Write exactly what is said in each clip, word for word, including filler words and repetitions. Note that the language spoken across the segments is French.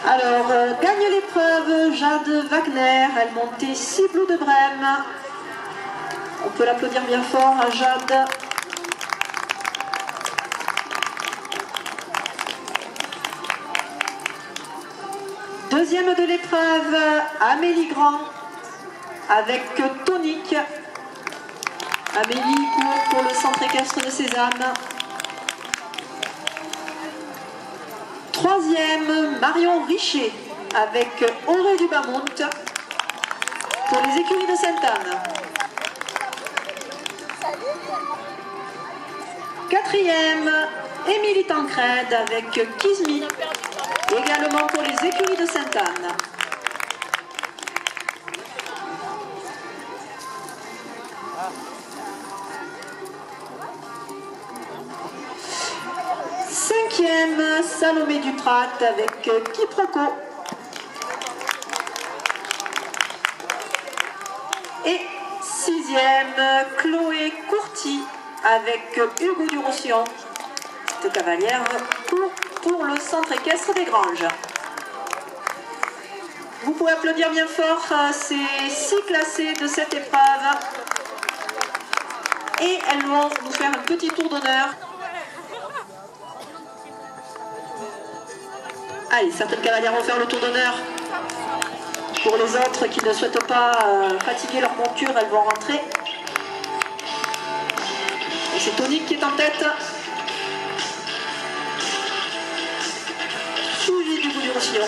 Alors, euh, gagne l'épreuve Jade Wagner, elle montait six Blues de Brême. On peut l'applaudir bien fort à Jade. Deuxième de l'épreuve, Amélie Grand avec Tonique. Amélie court pour le centre équestre de Cézanne. Troisième, Marion Richer avec Auré du Bamont pour les écuries de Sainte-Anne. Quatrième, Émilie Tancred avec Kizmi, également pour les écuries de Sainte-Anne. Cinquième, Salomé Duprat avec Quiproquo. Et sixième, Chloé Courty avec Hugo Durossian. Cette cavalière court pour le centre équestre des Granges. Vous pouvez applaudir bien fort ces six classés de cette épreuve. Et elles vont nous faire un petit tour d'honneur. Allez, certaines cavalières vont faire le tour d'honneur. Pour les autres qui ne souhaitent pas euh, fatiguer leur monture, elles vont rentrer. Et c'est Tonique qui est en tête. Suivi du bout du Roussillon.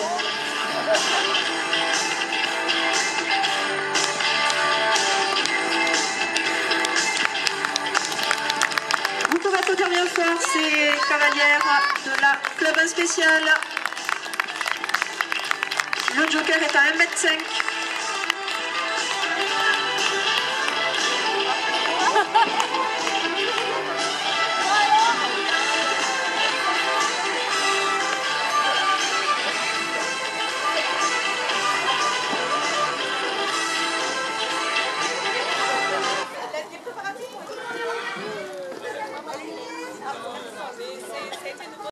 Vous pouvez applaudir bien fort ces cavalières de la Club un spécial. Le joker est à un mètre cinq.